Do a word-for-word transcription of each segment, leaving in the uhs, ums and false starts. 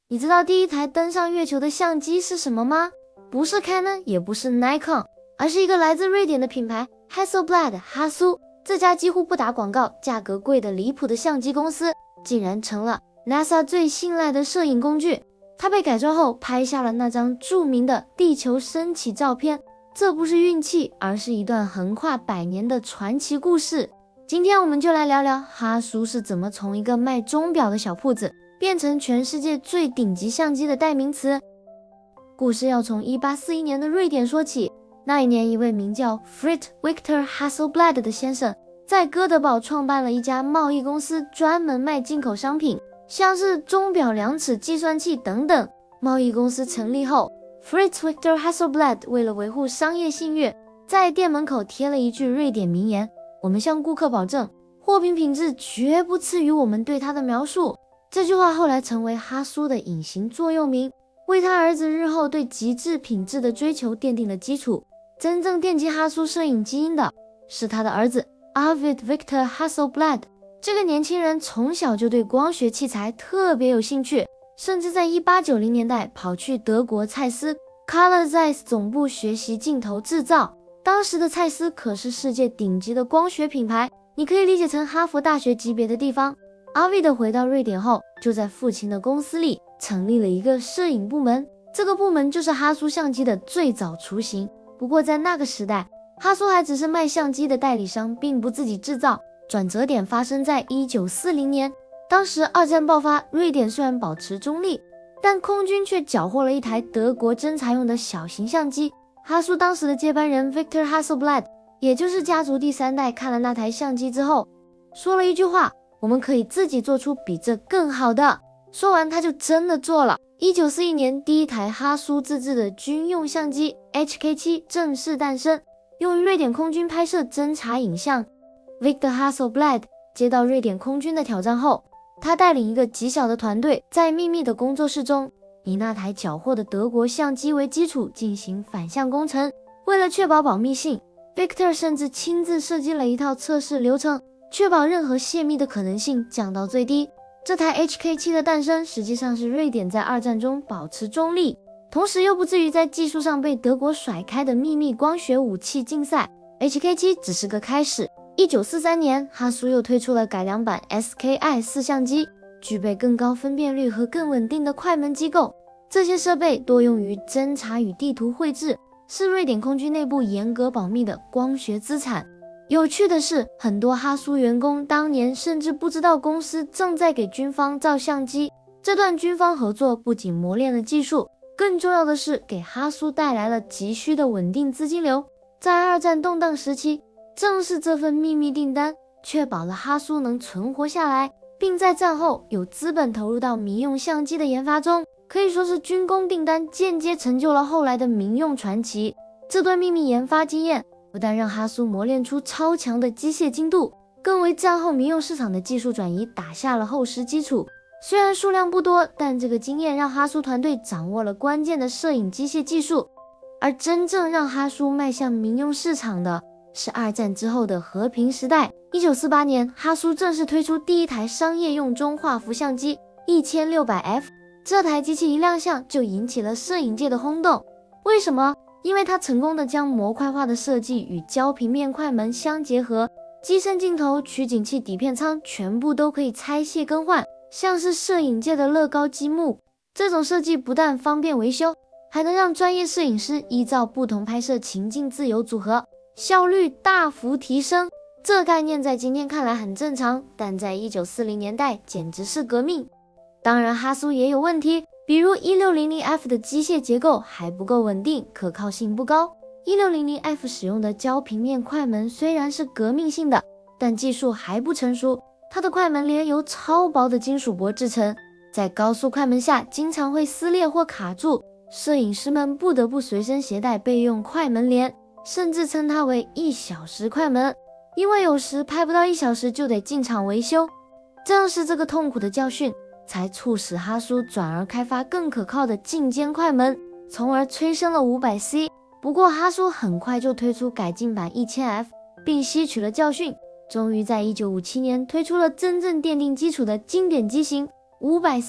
你知道第一台登上月球的相机是什么吗？不是 Canon， 也不是 Nikon， 而是一个来自瑞典的品牌 Hasselblad 哈苏。这家几乎不打广告、价格贵得离谱的相机公司，竟然成了 NASA 最信赖的摄影工具。它被改装后，拍下了那张著名的地球升起照片。这不是运气，而是一段横跨百年的传奇故事。今天我们就来聊聊哈苏是怎么从一个卖钟表的小铺子，变成全世界最顶级相机的代名词。故事要从一八四一年的瑞典说起。那一年，一位名叫 Fritz Victor Hasselblad 的先生，在哥德堡创办了一家贸易公司，专门卖进口商品，像是钟表、量尺、计算器等等。贸易公司成立后， Fritz Victor Hasselblad 为了维护商业信誉，在店门口贴了一句瑞典名言：我们向顾客保证，货品品质绝不次于我们对它的描述。这句话后来成为哈苏的隐形座右铭，为他儿子日后对极致品质的追求奠定了基础。真正奠基哈苏摄影基因的是他的儿子 Arvid Victor Hasselblad。 这个年轻人从小就对光学器材特别有兴趣，甚至在一八九零年代跑去德国蔡司 Carl Zeiss 总部学习镜头制造。当时的蔡司可是世界顶级的光学品牌，你可以理解成哈佛大学级别的地方。Arvid 回到瑞典后，就在父亲的公司里成立了一个摄影部门，这个部门就是哈苏相机的最早雏形。不过在那个时代，哈苏还只是卖相机的代理商，并不自己制造。转折点发生在一九四零年，当时二战爆发，瑞典虽然保持中立，但空军却缴获了一台德国侦察用的小型相机。哈苏当时的接班人 Victor Hasselblad， 也就是家族第三代，看了那台相机之后，说了一句话：我们可以自己做出比这更好的。说完他就真的做了。一九四一年，第一台哈苏自制的军用相机 H K 七 正式诞生，用于瑞典空军拍摄侦察影像。 Victor Hasselblad 接到瑞典空军的挑战后，他带领一个极小的团队，在秘密的工作室中，以那台缴获的德国相机为基础进行反向工程。为了确保保密性， Victor 甚至亲自设计了一套测试流程，确保任何泄密的可能性降到最低。这台 H K 七 的诞生，实际上是瑞典在二战中保持中立，同时又不至于在技术上被德国甩开的秘密光学武器竞赛。 H K 七 只是个开始。一九四三年，哈苏又推出了改良版 S K I 四相机，具备更高分辨率和更稳定的快门机构。这些设备多用于侦察与地图绘制，是瑞典空军内部严格保密的光学资产。有趣的是，很多哈苏员工当年甚至不知道公司正在给军方造相机。这段军方合作不仅磨练了技术，更重要的是给哈苏带来了急需的稳定资金流。在二战动荡时期，正是这份秘密订单确保了哈苏能存活下来，并在战后有资本投入到民用相机的研发中，可以说是军工订单间接成就了后来的民用传奇。这段秘密研发经验不但让哈苏磨练出超强的机械精度，更为战后民用市场的技术转移打下了厚实基础。虽然数量不多，但这个经验让哈苏团队掌握了关键的摄影机械技术。而真正让哈苏迈向民用市场的是二战之后的和平时代。一九四八年，哈苏正式推出第一台商业用中画幅相机 一千六百 F。 这台机器一亮相就引起了摄影界的轰动。为什么？因为它成功的将模块化的设计与焦平面快门相结合，机身镜头、取景器、底片仓全部都可以拆卸更换，像是摄影界的乐高积木。这种设计不但方便维修，还能让专业摄影师依照不同拍摄情境自由组合，效率大幅提升。这概念在今天看来很正常，但在一九四零年代简直是革命。当然哈苏也有问题，比如 一六零零 F 的机械结构还不够稳定，可靠性不高。 一六零零 F 使用的焦平面快门虽然是革命性的，但技术还不成熟，它的快门帘由超薄的金属箔制成，在高速快门下经常会撕裂或卡住，摄影师们不得不随身携带备用快门帘，甚至称它为一小时快门，因为有时拍不到一小时就得进厂维修。正是这个痛苦的教训，才促使哈苏转而开发更可靠的近肩快门，从而催生了 五百 C。 不过哈苏很快就推出改进版 一千 F， 并吸取了教训，终于在一九五七年推出了真正奠定基础的经典机型 五百 C。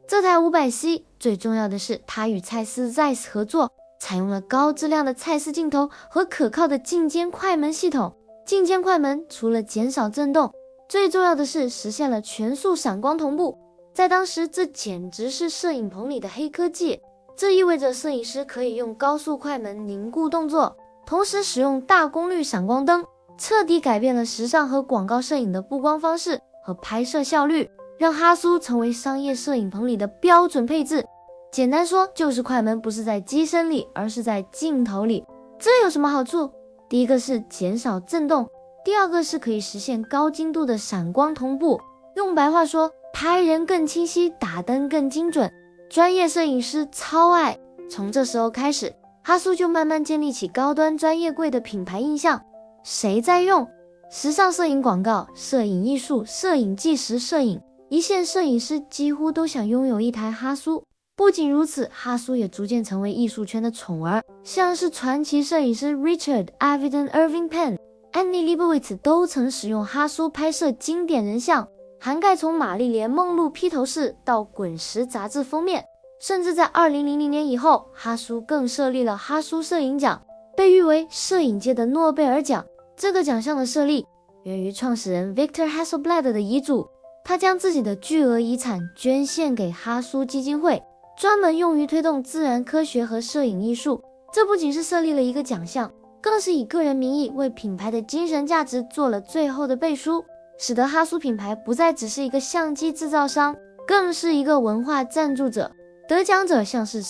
这台 五百 C 最重要的是，它与蔡司 Zeiss 合作，采用了高质量的蔡司镜头和可靠的进阶快门系统。进阶快门除了减少震动，最重要的是实现了全速闪光同步。在当时，这简直是摄影棚里的黑科技。这意味着摄影师可以用高速快门凝固动作，同时使用大功率闪光灯，彻底改变了时尚和广告摄影的布光方式和拍摄效率，让哈苏成为商业摄影棚里的标准配置。简单说，就是快门不是在机身里，而是在镜头里。这有什么好处？第一个是减少震动，第二个是可以实现高精度的闪光同步。用白话说，拍人更清晰，打灯更精准，专业摄影师超爱。从这时候开始，哈苏就慢慢建立起高端专业贵的品牌印象。谁在用？时尚摄影广告、摄影艺术、摄影纪实摄影，一线摄影师几乎都想拥有一台哈苏。不仅如此，哈苏也逐渐成为艺术圈的宠儿，像是传奇摄影师 Richard Avedon Irving Penn、Annie Leibovitz 都曾使用哈苏拍摄经典人像，涵盖从玛丽莲梦露披头士到滚石杂志封面。甚至在二零零零年以后，哈苏更设立了哈苏摄影奖，被誉为摄影界的诺贝尔奖。这个奖项的设立源于创始人 Victor Hasselblad 的遗嘱，他将自己的巨额遗产捐献给哈苏基金会，专门用于推动自然科学和摄影艺术。这不仅是设立了一个奖项，更是以个人名义为品牌的精神价值做了最后的背书，使得哈苏品牌不再只是一个相机制造商，更是一个文化赞助者。得奖者像是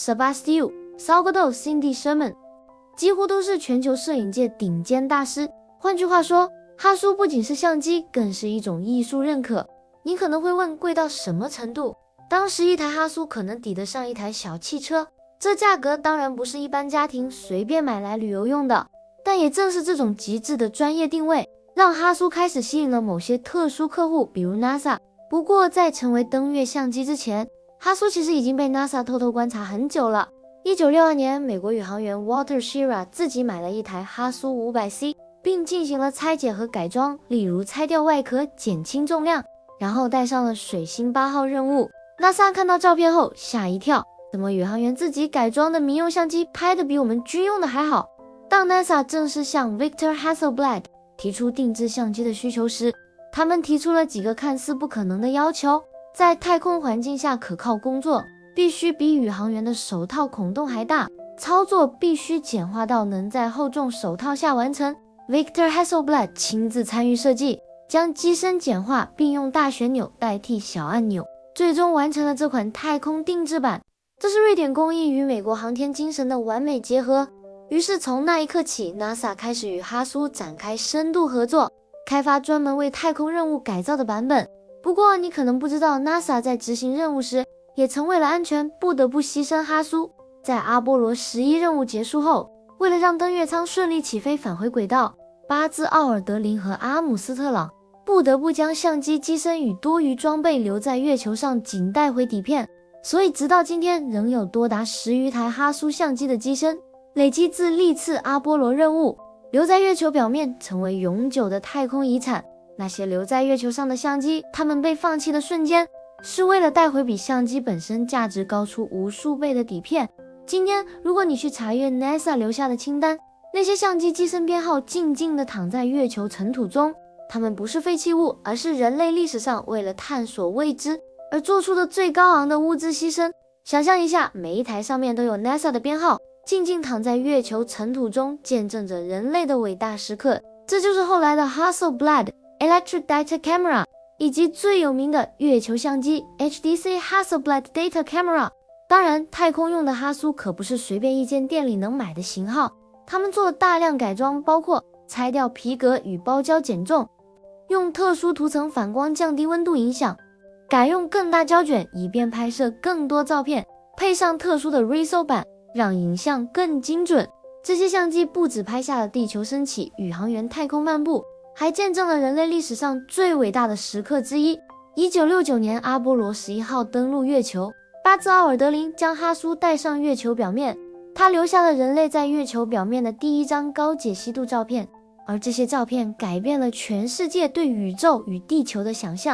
Sebastio、Salgado、Cindy Sherman， 几乎都是全球摄影界顶尖大师。换句话说，哈苏不仅是相机，更是一种艺术认可。你可能会问，贵到什么程度？当时一台哈苏可能抵得上一台小汽车，这价格当然不是一般家庭随便买来旅游用的。但也正是这种极致的专业定位，让哈苏开始吸引了某些特殊客户，比如 NASA。不过在成为登月相机之前，哈苏其实已经被 NASA 偷偷观察很久了。一九六二年，美国宇航员 Walter Schirra 自己买了一台哈苏 五百 C， 并进行了拆解和改装，例如拆掉外壳，减轻重量，然后带上了水星八号任务。NASA 看到照片后吓一跳，怎么宇航员自己改装的民用相机拍得比我们军用的还好？当 NASA 正式向 Victor Hasselblad 提出定制相机的需求时，他们提出了几个看似不可能的要求。在太空环境下可靠工作，必须比宇航员的手套孔洞还大，操作必须简化到能在厚重手套下完成。Victor Hasselblad 亲自参与设计，将机身简化，并用大旋钮代替小按钮，最终完成了这款太空定制版。这是瑞典工艺与美国航天精神的完美结合。于是从那一刻起， NASA 开始与哈苏展开深度合作，开发专门为太空任务改造的版本。不过你可能不知道， NASA 在执行任务时也曾为了安全不得不牺牲哈苏。在阿波罗十一任务结束后，为了让登月舱顺利起飞返回轨道，巴兹·奥尔德林和阿姆斯特朗不得不将相机机身与多余装备留在月球上，仅带回底片。所以直到今天，仍有多达十余台哈苏相机的机身累积自历次阿波罗任务，留在月球表面，成为永久的太空遗产。那些留在月球上的相机，它们被放弃的瞬间，是为了带回比相机本身价值高出无数倍的底片。今天，如果你去查阅 NASA 留下的清单，那些相机机身编号静静地躺在月球尘土中，它们不是废弃物，而是人类历史上为了探索未知而做出的最高昂的物质牺牲。想象一下，每一台上面都有 NASA 的编号，静静躺在月球尘土中，见证着人类的伟大时刻。这就是后来的 Hasselblad Electric Data Camera， 以及最有名的月球相机 H D C Hasselblad Data Camera。 当然，太空用的哈苏可不是随便一间店里能买的型号，他们做了大量改装，包括拆掉皮革与包胶减重，用特殊涂层反光降低温度影响，改用更大胶卷以便拍摄更多照片，配上特殊的 R I S O 板，让影像更精准。这些相机不只拍下了地球升起、宇航员太空漫步，还见证了人类历史上最伟大的时刻之一。一九六九年，阿波罗十一号登陆月球，巴兹·奥尔德林将哈苏带上月球表面，他留下了人类在月球表面的第一张高解析度照片，而这些照片改变了全世界对宇宙与地球的想象。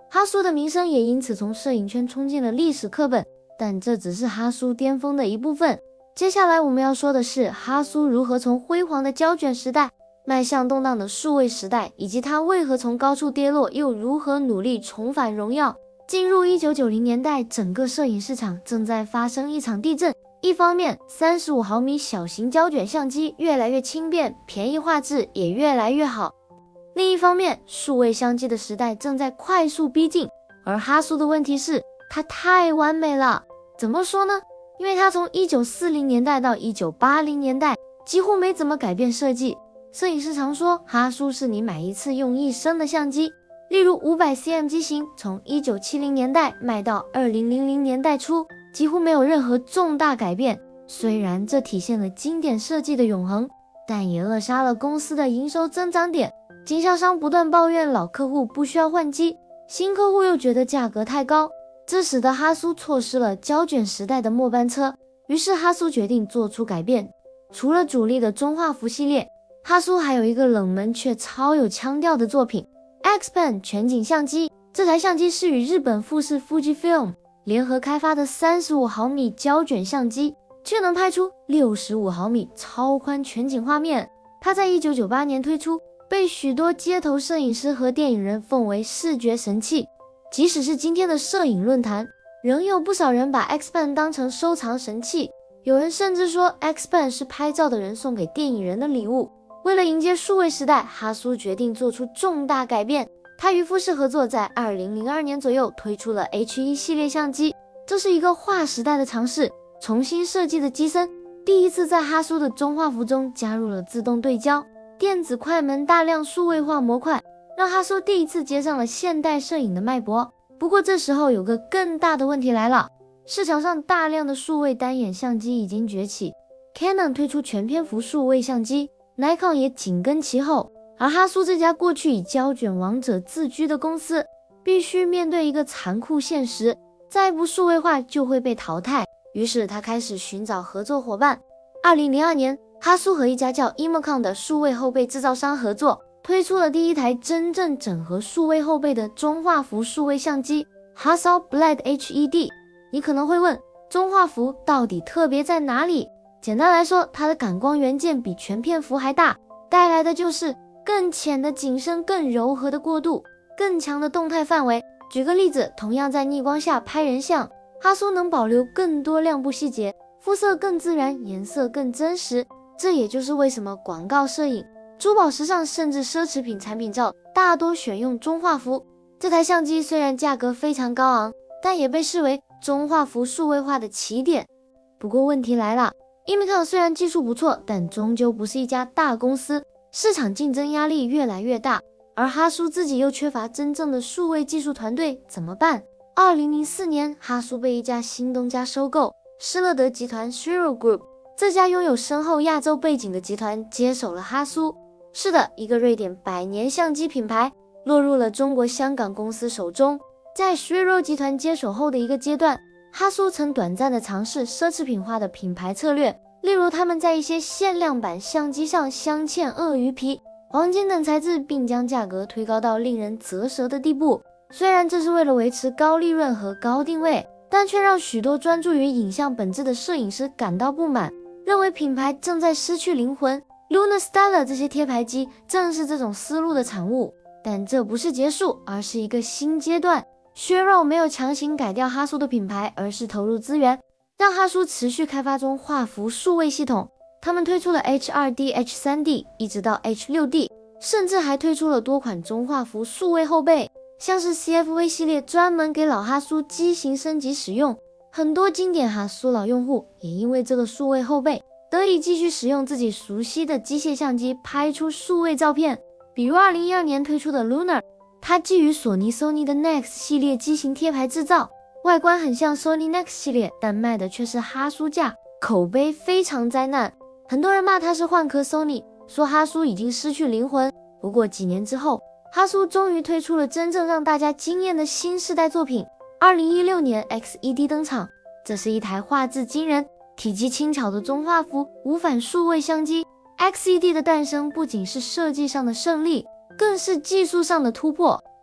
哈苏的名声也因此从摄影圈冲进了历史课本，但这只是哈苏巅峰的一部分。接下来我们要说的是哈苏如何从辉煌的胶卷时代迈向动荡的数位时代，以及他为何从高处跌落，又如何努力重返荣耀。进入一九九零年代，整个摄影市场正在发生一场地震。一方面，三十五毫米小型胶卷相机越来越轻便，便宜画质也越来越好。另一方面，数位相机的时代正在快速逼近，而哈苏的问题是，它太完美了。怎么说呢？因为它从一九四零年代到一九八零年代几乎没怎么改变设计。摄影师常说，哈苏是你买一次用一生的相机。例如 五百 C M 机型从一九七零年代卖到二零零零年代初，几乎没有任何重大改变。虽然这体现了经典设计的永恒，但也扼杀了公司的营收增长点。经销商不断抱怨老客户不需要换机，新客户又觉得价格太高，这使得哈苏错失了胶卷时代的末班车。于是哈苏决定做出改变。除了主力的中画幅系列，哈苏还有一个冷门却超有腔调的作品 X-Pen 全景相机。这台相机是与日本富士 Fujifilm 联合开发的三十五毫米胶卷相机，却能拍出六十五毫米超宽全景画面。它在一九九八年推出，被许多街头摄影师和电影人奉为视觉神器。即使是今天的摄影论坛，仍有不少人把 X-Pen 当成收藏神器。有人甚至说 X-Pen 是拍照的人送给电影人的礼物。为了迎接数位时代，哈苏决定做出重大改变。他与富士合作，在二零零二年左右推出了 H 一 系列相机，这是一个划时代的尝试。重新设计的机身第一次在哈苏的中画幅中加入了自动对焦、电子快门、大量数位化模块，让哈苏第一次接上了现代摄影的脉搏。不过这时候有个更大的问题来了，市场上大量的数位单眼相机已经崛起， Canon 推出全篇幅数位相机， Nikon 也紧跟其后，而哈苏这家过去以胶卷王者自居的公司，必须面对一个残酷现实，再不数位化就会被淘汰。于是他开始寻找合作伙伴。二零零二年，哈苏和一家叫 Imacon 的数位后背制造商合作，推出了第一台真正整合数位后背的中画幅数位相机 Hasselblad H E D。 你可能会问，中画幅到底特别在哪里？简单来说，它的感光元件比全片幅还大，带来的就是更浅的景深、更柔和的过渡、更强的动态范围。举个例子，同样在逆光下拍人像，哈苏能保留更多亮部细节，肤色更自然，颜色更真实。这也就是为什么广告摄影、珠宝时尚甚至奢侈品产品照大多选用中画幅。这台相机虽然价格非常高昂，但也被视为中画幅数位化的起点。不过问题来了， Imacon 虽然技术不错，但终究不是一家大公司，市场竞争压力越来越大，而哈苏自己又缺乏真正的数位技术团队，怎么办？二零零四年，哈苏被一家新东家收购，施乐德集团 Shiro Group。 这家拥有深厚亚洲背景的集团接手了哈苏。是的，一个瑞典百年相机品牌落入了中国香港公司手中。在 Shiro 集团接手后的一个阶段，哈苏曾短暂的尝试奢侈品化的品牌策略，例如他们在一些限量版相机上镶嵌鳄鱼皮、黄金等材质，并将价格推高到令人啧舌的地步。虽然这是为了维持高利润和高定位，但却让许多专注于影像本质的摄影师感到不满，认为品牌正在失去灵魂。 Luna Stella 这些贴牌机正是这种思路的产物。但这不是结束，而是一个新阶段。Shiro 没有强行改掉哈苏的品牌，而是投入资源，让哈苏持续开发中画幅数位系统。他们推出了 H 二 D、H 三 D， 一直到 H 六 D， 甚至还推出了多款中画幅数位后背，像是 C F V 系列专门给老哈苏机型升级使用。很多经典哈苏老用户也因为这个数位后背，得以继续使用自己熟悉的机械相机拍出数位照片。比如二零一二年推出的 Lunar， 它基于索尼 Sony 的 Nex 系列机型贴牌制造，外观很像 Sony Nex 系列，但卖的却是哈苏价，口碑非常灾难。很多人骂它是换壳 Sony， 说哈苏已经失去灵魂。不过几年之后，哈苏终于推出了真正让大家惊艳的新世代作品。二零一六年 X E D 登场，这是一台画质惊人、体积轻巧的中画幅无反数位相机。X E D 的诞生不仅是设计上的胜利，更是技术上的突破。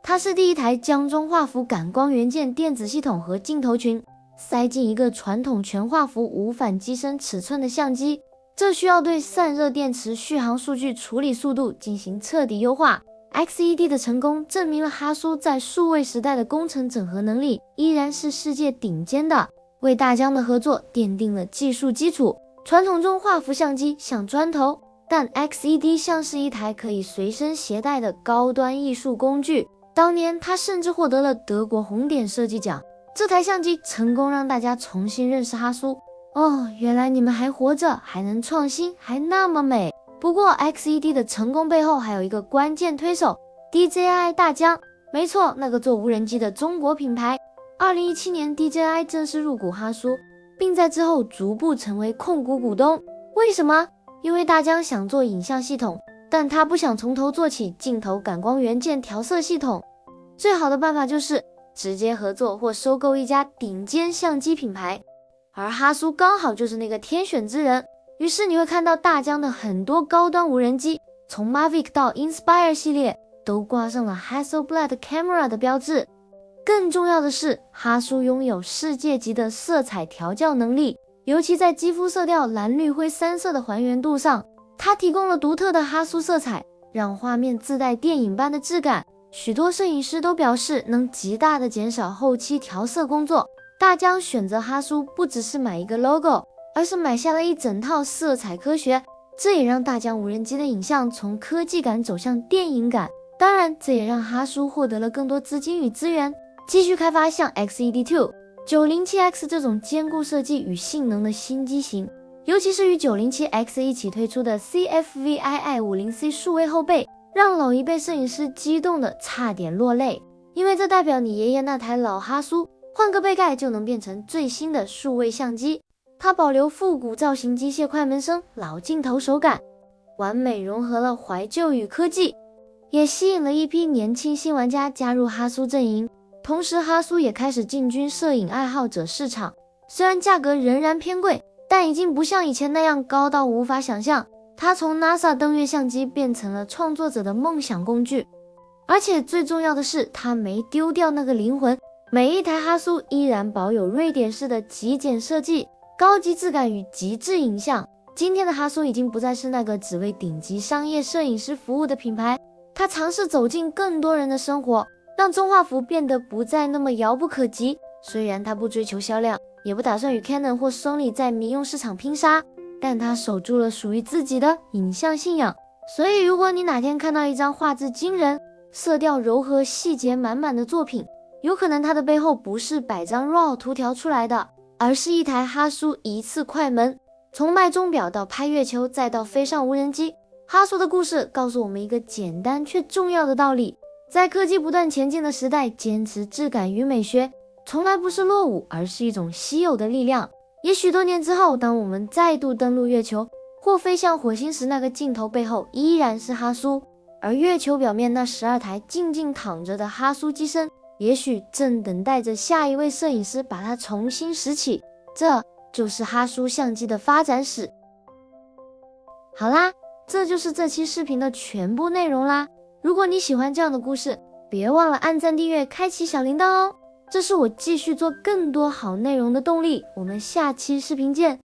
它是第一台将中画幅感光元件电子系统和镜头群塞进一个传统全画幅无反机身尺寸的相机，这需要对散热电池续航数据处理速度进行彻底优化。X E D 的成功证明了哈苏在数位时代的工程整合能力依然是世界顶尖的，为大疆的合作奠定了技术基础。传统中画幅相机像砖头，但 X E D 像是一台可以随身携带的高端艺术工具。当年它甚至获得了德国红点设计奖。这台相机成功让大家重新认识哈苏。哦，原来你们还活着，还能创新，还那么美。不过 X E D 的成功背后还有一个关键推手 D J I 大疆。没错，那个做无人机的中国品牌。二零一七年 D J I 正式入股哈苏，并在之后逐步成为控股股东。为什么？因为大疆想做影像系统，但他不想从头做起镜头感光元件调色系统。最好的办法就是直接合作或收购一家顶尖相机品牌，而哈苏刚好就是那个天选之人。于是你会看到大疆的很多高端无人机，从 Mavic 到 Inspire 系列都挂上了 Hasselblad Camera 的标志。更重要的是，哈苏拥有世界级的色彩调教能力，尤其在肌肤色调蓝绿灰三色的还原度上，它提供了独特的哈苏色彩，让画面自带电影般的质感。许多摄影师都表示能极大的减少后期调色工作。大疆选择哈苏不只是买一个 logo， 而是买下了一整套色彩科学，这也让大疆无人机的影像从科技感走向电影感。当然，这也让哈苏获得了更多资金与资源，继续开发像 X E D 二、九零七 X 这种兼顾设计与性能的新机型。尤其是与九零七 X 一起推出的 C F V I I 五十 C 数位后背，让老一辈摄影师激动的差点落泪，因为这代表你爷爷那台老哈苏换个背盖就能变成最新的数位相机。它保留复古造型机械快门声、老镜头手感，完美融合了怀旧与科技，也吸引了一批年轻新玩家加入哈苏阵营。同时哈苏也开始进军摄影爱好者市场，虽然价格仍然偏贵，但已经不像以前那样高到无法想象。它从 NASA 登月相机变成了创作者的梦想工具，而且最重要的是，它没丢掉那个灵魂。每一台哈苏依然保有瑞典式的极简设计、高级质感与极致影像。今天的哈苏已经不再是那个只为顶级商业摄影师服务的品牌，它尝试走进更多人的生活，让中画幅变得不再那么遥不可及。虽然它不追求销量，也不打算与 Canon 或 Sony 在民用市场拼杀，但它守住了属于自己的影像信仰。所以如果你哪天看到一张画质惊人、色调柔和、细节满满的作品，有可能它的背后不是百张 RAW 图调出来的，而是一台哈苏一次快门。从卖钟表到拍月球再到飞上无人机，哈苏的故事告诉我们一个简单却重要的道理：在科技不断前进的时代，坚持质感与美学从来不是落伍，而是一种稀有的力量。也许多年之后，当我们再度登陆月球或飞向火星时，那个镜头背后依然是哈苏，而月球表面那十二台静静躺着的哈苏机身，也许正等待着下一位摄影师把它重新拾起。这就是哈苏相机的发展史。好啦，这就是这期视频的全部内容啦。如果你喜欢这样的故事，别忘了按赞、订阅、开启小铃铛哦，这是我继续做更多好内容的动力。我们下期视频见。